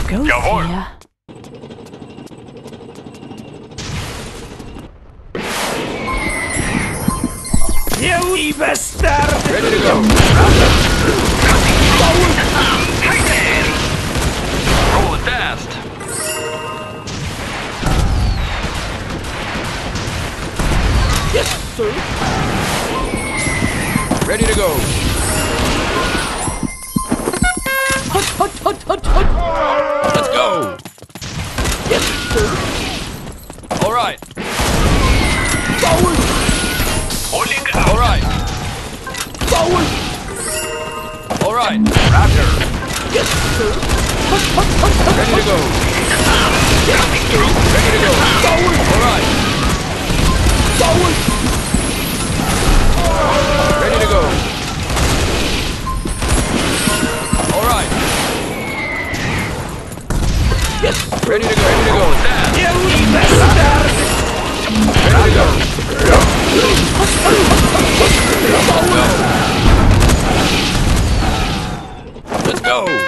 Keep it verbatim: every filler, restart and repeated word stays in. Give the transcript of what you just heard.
go Jawohl. here. You wee bastard! Ready to go. Roll fast. Yes, sir. Ready to go. Hut, hut, hut, hut, hut. Let's go. Yes, sir. All right. Forward. Holding All out. right. Forward. All right. Roger. Yes, sir. Hut, hut, hut, hut, Ready to go. Coming through. Ready to go. Forward. All right. Forward. Ready to go. All right. Yes. Ready to go. Ready to go. You wee bastard! Ready to go. Let's go.